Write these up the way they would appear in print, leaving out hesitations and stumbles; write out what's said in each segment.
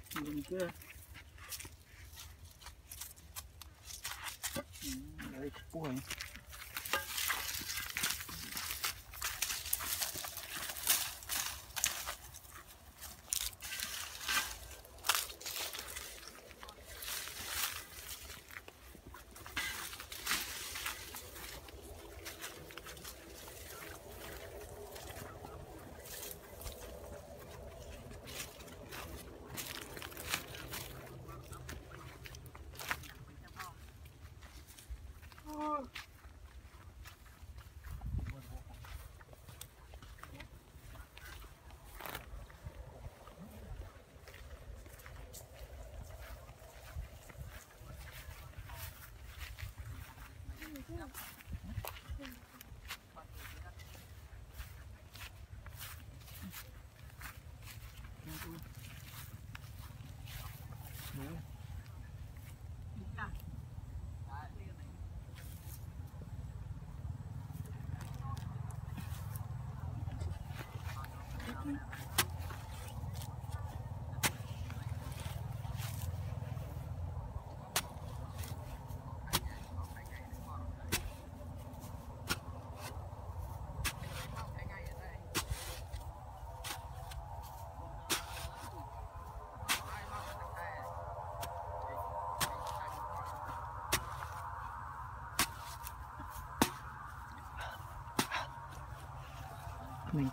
Đừng kia. Đấy buồn. Mình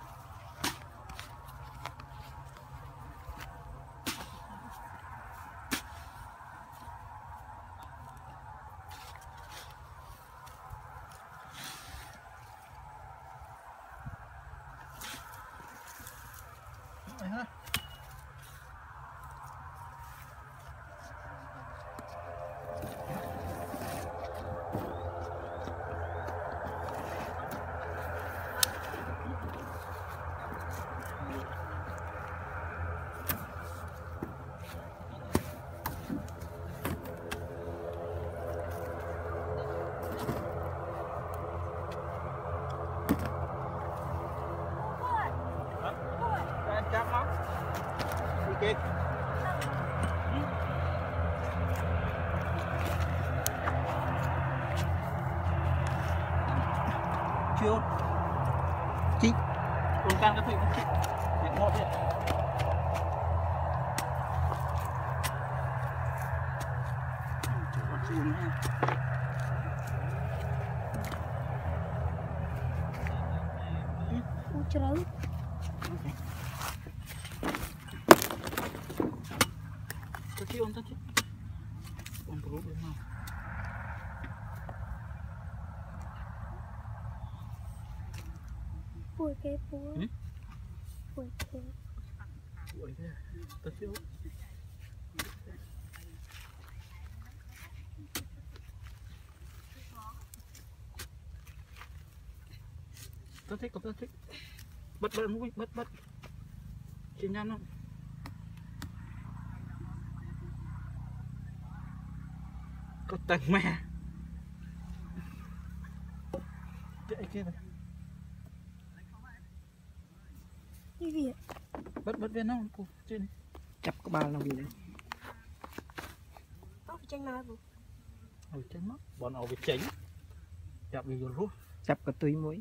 chắp lắm. Đi kịp. Chưa. Chị. Con can cái thủy chị. Chị ngọt đi. Con chim nha. Trứng. Tadi on tadi. On perlu belum. Bùi cái bùi. Bùi cái. Bùi cái. Tadi on. Tadi có tadi. Bật mũi, bật. Chị nhăn không? Có tầng mẹ. Chạy kia này. Cái gì? Bật viên không? Cô trên. Chập có bao nào gì đấy. Ốc chân nào cô? Ôi chân mất. Bọn ổ bị chánh. Chập bị vô rút. Chập cả túi mũi.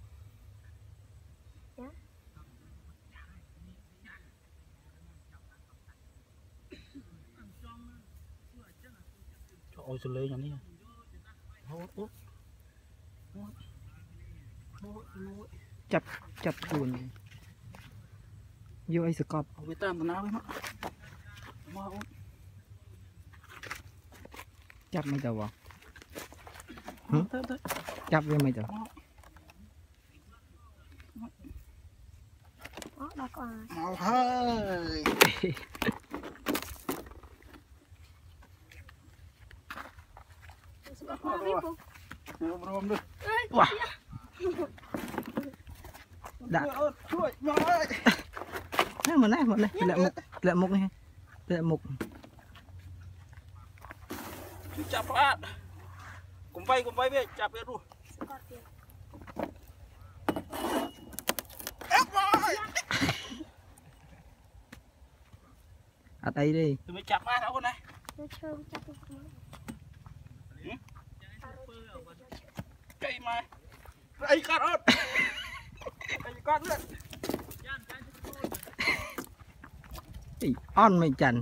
Ôi xử lý nhầm đi. Chập cuốn. Vô ai sẽ cọp. Việt Nam tao nào với nó. Chập mấy tàu vào. Chập với mấy tàu. Đó có ai. Mau hơi. Belum deh. Wah. Đã. Một này, lại mục này. Lại mục. Chạp phát. Cùng vay về, chạp về luôn. ở đây đi tụi mình chặt má đâu con này nó chơi chắc cái cây mà đây con ớt đây con nữa on mày chằn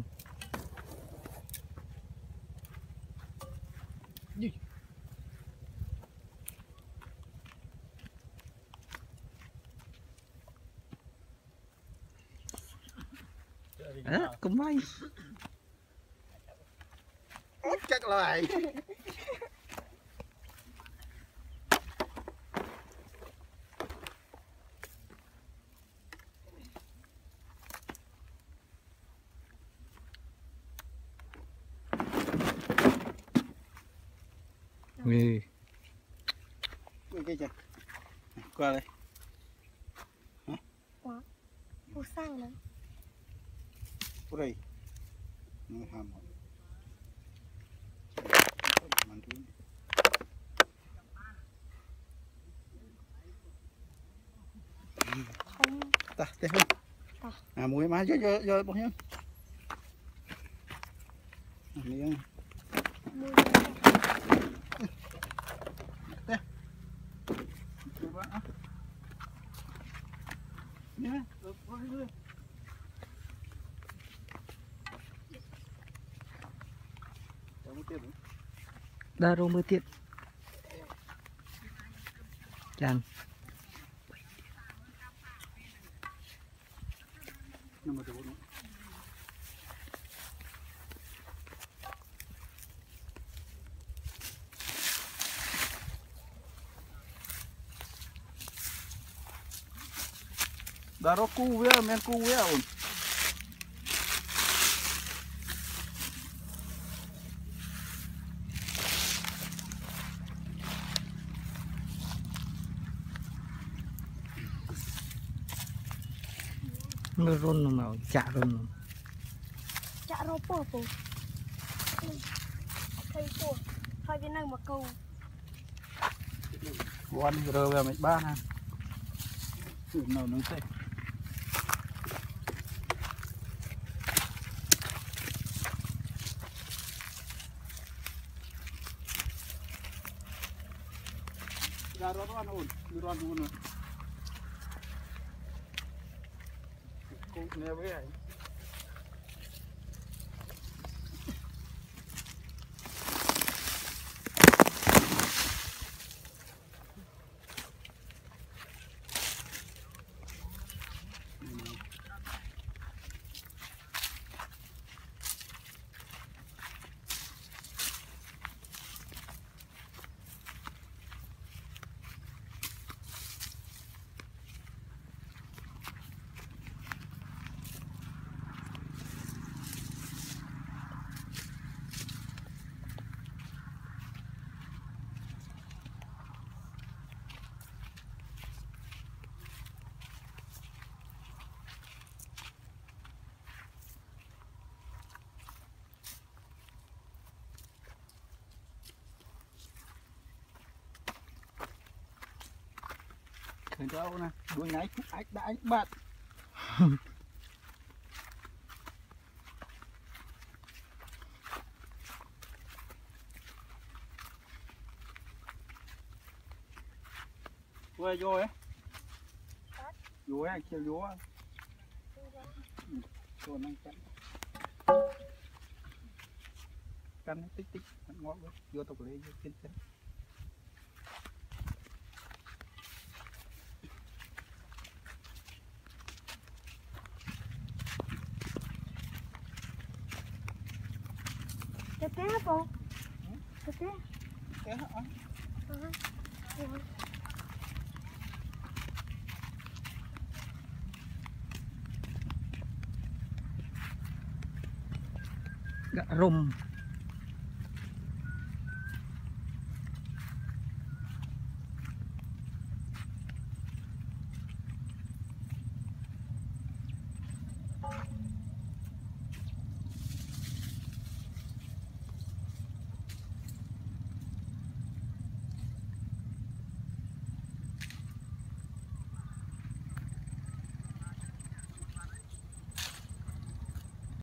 cũng may chắc lại ừ. Cái chân qua đây phù sang nữa qua đây nó hàm không ta thế không à muối má vô bao nhiêu miếng mua đa rô mưa tiết chằn đã nó cu với men cu với ổn nó rôn mà chả rôn chả rô bò bò cây bò thôi cái này mà câu quan rơ về mày ba ha nào nó sẽ ra đó ăn ổn đi ăn luôn rồi cũng nghe với ấy thấy đâu nè đuôi nháy ách đã ách bạn quay vô ấy vô ấy kêu vô á cho nó cắn tích tích ngót vô tục lấy vô trên chân cái té bò cái té té hả gạ rôm